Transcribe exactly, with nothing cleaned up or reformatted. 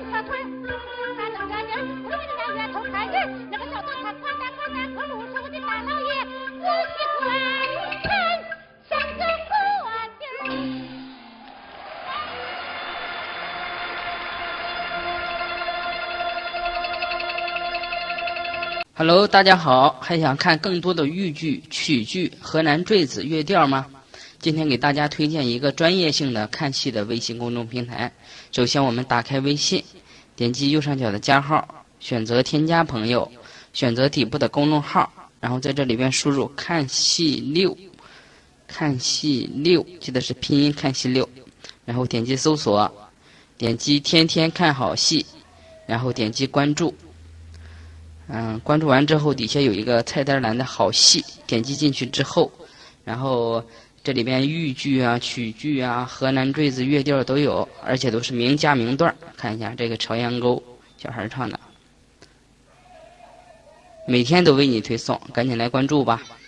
车腿，俺这个人我这个月头看人，那个小豆他呱嗒呱嗒过路上，我的大老爷我喜欢看像个锅底儿。 Hello， 大家好，还想看更多的豫剧、曲剧、河南坠子、乐调吗？今天给大家推荐一个专业性的看戏的微信公众平台。首先，我们打开微信，点击右上角的加号，选择添加朋友，选择底部的公众号，然后在这里边输入看戏六，看戏六，记得是拼音看戏六，然后点击搜索，点击天天看好戏，然后点击关注。嗯，关注完之后，底下有一个菜单栏的好戏，点击进去之后，然后这里边豫剧啊、曲剧啊、河南坠子、乐调都有，而且都是名家名段。看一下这个《朝阳沟》，小孩唱的，每天都为你推送，赶紧来关注吧。